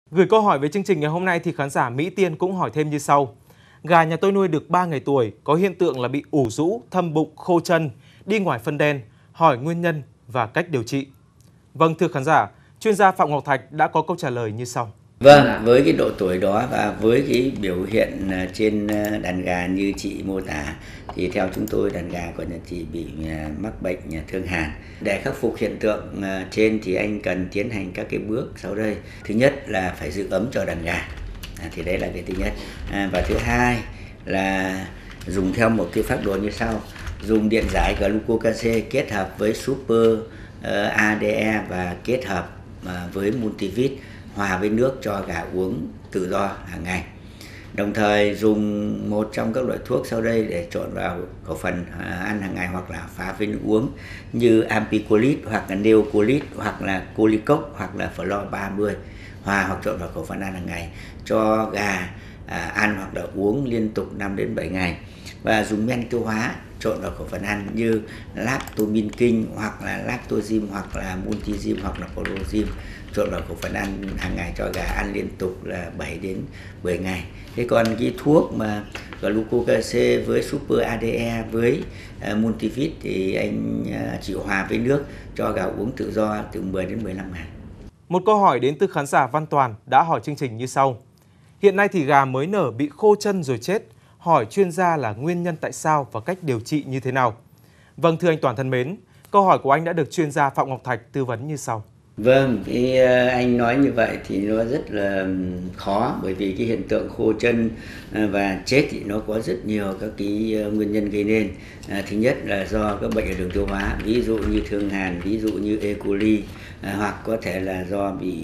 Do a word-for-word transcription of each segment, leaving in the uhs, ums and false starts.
Gửi câu hỏi với chương trình ngày hôm nay thì khán giả Mỹ Tiên cũng hỏi thêm như sau. Gà nhà tôi nuôi được ba ngày tuổi, có hiện tượng là bị ủ rũ, thâm bụng, khô chân, đi ngoài phân đen, hỏi nguyên nhân và cách điều trị. Vâng, thưa khán giả, chuyên gia Phạm Ngọc Thạch đã có câu trả lời như sau. Vâng, với cái độ tuổi đó và với cái biểu hiện trên đàn gà như chị mô tả thì theo chúng tôi đàn gà của nhà chị bị mắc bệnh thương hàn. Để khắc phục hiện tượng trên thì anh cần tiến hành các cái bước sau đây. Thứ nhất là phải giữ ấm cho đàn gà, à, thì đấy là cái thứ nhất. À, và thứ hai là dùng theo một cái phác đồ như sau. Dùng điện giải glucose kết hợp với super uh, a đê e và kết hợp uh, với multivit hòa với nước cho gà uống tự do hàng ngày. Đồng thời dùng một trong các loại thuốc sau đây để trộn vào khẩu phần ăn hàng ngày hoặc là pha với nước uống như Ampicolit hoặc là Neocolit hoặc là Colicox hoặc là Flor ba mươi hòa hoặc trộn vào khẩu phần ăn hàng ngày cho gà à, ăn hoặc là uống liên tục năm đến bảy ngày. Và dùng men tiêu hóa trộn vào khẩu phần ăn như Lactomin King hoặc là Lactozim hoặc là Multizim hoặc là Prozim trộn vào khẩu phần ăn hàng ngày cho gà ăn liên tục là bảy đến mười ngày. Thế còn cái thuốc mà glucose với super a đê e với uh, multivit thì anh uh, chỉ hòa với nước cho gà uống tự do từ mười đến mười lăm ngày. Một câu hỏi đến từ khán giả Văn Toàn đã hỏi chương trình như sau. Hiện nay thì gà mới nở bị khô chân rồi chết, hỏi chuyên gia là nguyên nhân tại sao và cách điều trị như thế nào. Vâng, thưa anh Toàn thân mến, câu hỏi của anh đã được chuyên gia Phạm Ngọc Thạch tư vấn như sau. Vâng, cái anh nói như vậy thì nó rất là khó, bởi vì cái hiện tượng khô chân và chết thì nó có rất nhiều các cái nguyên nhân gây nên. À, thứ nhất là do các bệnh ở đường tiêu hóa, ví dụ như thương hàn, ví dụ như E. coli, à, hoặc có thể là do bị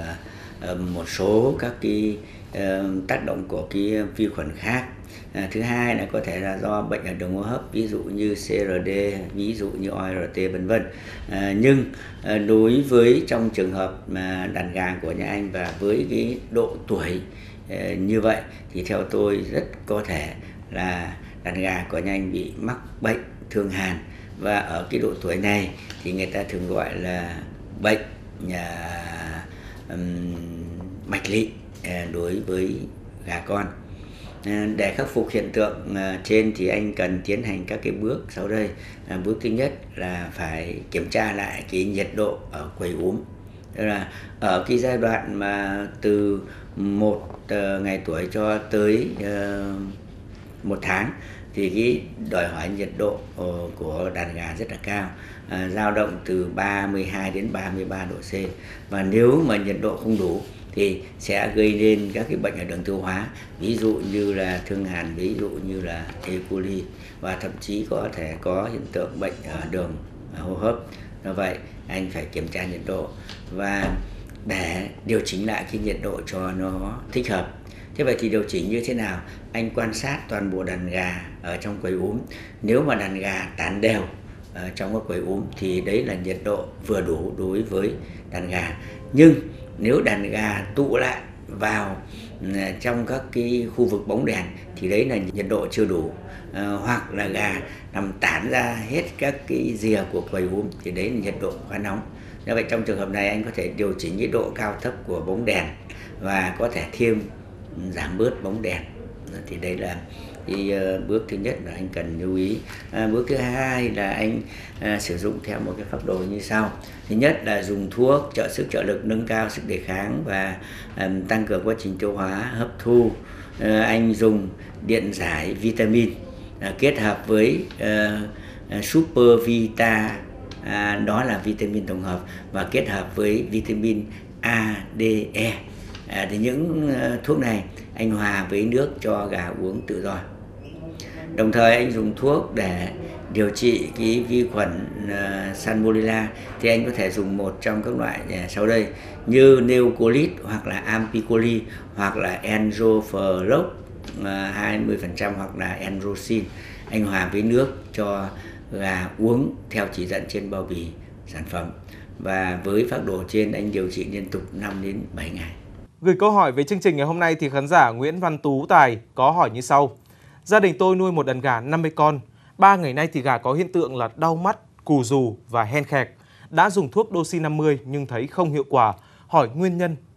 uh, uh, một số các cái uh, tác động của cái vi khuẩn khác. À, thứ hai là có thể là do bệnh ở đường hô hấp, ví dụ như xê rờ đê, ví dụ như o rờ tê vân vân. À, nhưng à, đối với trong trường hợp mà đàn gà của nhà anh và với cái độ tuổi à, như vậy thì theo tôi rất có thể là đàn gà của nhà anh bị mắc bệnh thương hàn, và ở cái độ tuổi này thì người ta thường gọi là bệnh à, um, mạch lị à, đối với gà con. Để khắc phục hiện tượng trên thì anh cần tiến hành các cái bước sau đây. Bước thứ nhất là phải kiểm tra lại cái nhiệt độ ở quầy úm. Tức là ở cái giai đoạn mà từ một ngày tuổi cho tới một tháng thì cái đòi hỏi nhiệt độ của đàn gà rất là cao, dao động từ ba mươi hai đến ba mươi ba độ C, và nếu mà nhiệt độ không đủ thì sẽ gây nên các cái bệnh ở đường tiêu hóa, ví dụ như là thương hàn, ví dụ như là E. coli, và thậm chí có thể có hiện tượng bệnh ở đường hô hấp. Do vậy anh phải kiểm tra nhiệt độ và để điều chỉnh lại cái nhiệt độ cho nó thích hợp. Thế vậy thì điều chỉnh như thế nào? Anh quan sát toàn bộ đàn gà ở trong quầy úm. Nếu mà đàn gà tán đều ở trong cái quầy úm thì đấy là nhiệt độ vừa đủ đối với đàn gà. Nhưng nếu đàn gà tụ lại vào trong các cái khu vực bóng đèn thì đấy là nhiệt độ chưa đủ, à, hoặc là gà nằm tản ra hết các cái rìa của quầy úm thì đấy là nhiệt độ quá nóng. Do vậy trong trường hợp này anh có thể điều chỉnh cái độ cao thấp của bóng đèn và có thể thêm giảm bớt bóng đèn. Thì đây là cái bước thứ nhất là anh cần lưu ý. À, bước thứ hai là anh à, sử dụng theo một cái phác đồ như sau. Thứ nhất là dùng thuốc trợ sức trợ lực nâng cao sức đề kháng và à, tăng cường quá trình tiêu hóa hấp thu. À, anh dùng điện giải vitamin à, kết hợp với à, super vita, à, đó là vitamin tổng hợp, và kết hợp với vitamin A, D, E. À, thì những uh, thuốc này anh hòa với nước cho gà uống tự do. Đồng thời anh dùng thuốc để điều trị cái vi khuẩn uh, Salmonella thì anh có thể dùng một trong các loại uh, sau đây như Neocolit hoặc là Ampicoli hoặc là Enroflox uh, hai mươi phần trăm hoặc là Enrocin. Anh hòa với nước cho gà uống theo chỉ dẫn trên bao bì sản phẩm, và với phác đồ trên anh điều trị liên tục năm đến bảy ngày. Gửi câu hỏi với chương trình ngày hôm nay thì khán giả Nguyễn Văn Tú Tài có hỏi như sau. Gia đình tôi nuôi một đàn gà năm mươi con. Ba ngày nay thì gà có hiện tượng là đau mắt, cù rù và hen khẹt. Đã dùng thuốc Doxy năm mươi nhưng thấy không hiệu quả. Hỏi nguyên nhân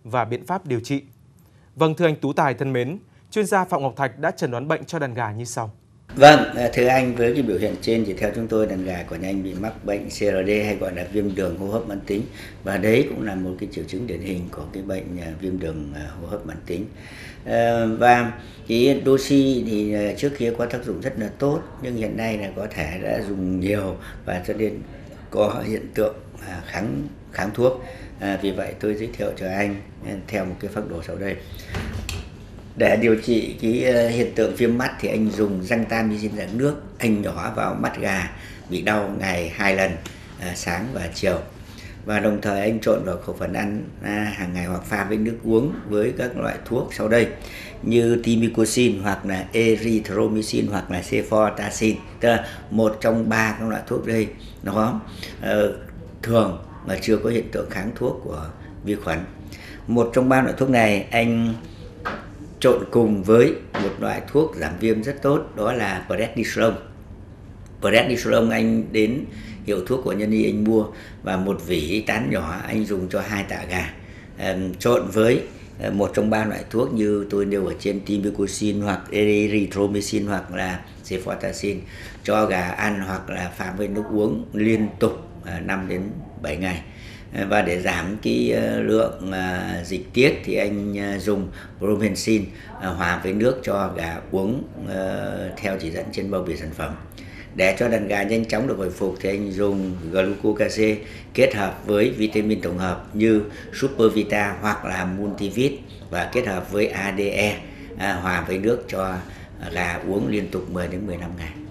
và biện pháp điều trị. Vâng, thưa anh Tú Tài thân mến, chuyên gia Phạm Ngọc Thạch đã chẩn đoán bệnh cho đàn gà như sau. Vâng, thưa anh, với cái biểu hiện trên thì theo chúng tôi đàn gà của nhà anh bị mắc bệnh xê rờ đê hay gọi là viêm đường hô hấp mãn tính, và đấy cũng là một cái triệu chứng điển hình của cái bệnh viêm đường hô hấp mãn tính. Và cái Doxy thì trước kia có tác dụng rất là tốt, nhưng hiện nay là có thể đã dùng nhiều và cho nên có hiện tượng kháng kháng thuốc. À, vì vậy tôi giới thiệu cho anh theo một cái phác đồ sau đây. Để điều trị cái hiện tượng viêm mắt thì anh dùng gentamicin dạng nước, anh nhỏ vào mắt gà bị đau ngày hai lần, à, sáng và chiều. Và đồng thời anh trộn vào khẩu phần ăn à, hàng ngày hoặc pha với nước uống với các loại thuốc sau đây như timicocin hoặc là erythromycin hoặc là cefotaxime, tức là một trong ba các loại thuốc đây nó uh, thường mà chưa có hiện tượng kháng thuốc của vi khuẩn. Một trong ba loại thuốc này anh trộn cùng với một loại thuốc giảm viêm rất tốt, đó là prednisolone. Prednisolone anh đến hiệu thuốc của nhân y anh mua, và một vỉ tán nhỏ anh dùng cho hai tạ gà, à, trộn với một trong ba loại thuốc như tôi nêu ở trên, timicocin hoặc erythromycin hoặc là cefotaxime, cho gà ăn hoặc là pha với nước uống liên tục năm đến bảy ngày. Và để giảm cái lượng dịch tiết thì anh dùng promethazine hòa với nước cho gà uống theo chỉ dẫn trên bao bì sản phẩm. Để cho đàn gà nhanh chóng được hồi phục thì anh dùng glucose kết hợp với vitamin tổng hợp như Supervita hoặc là Multivit và kết hợp với a đê e, hòa với nước cho gà uống liên tục mười đến mười lăm ngày.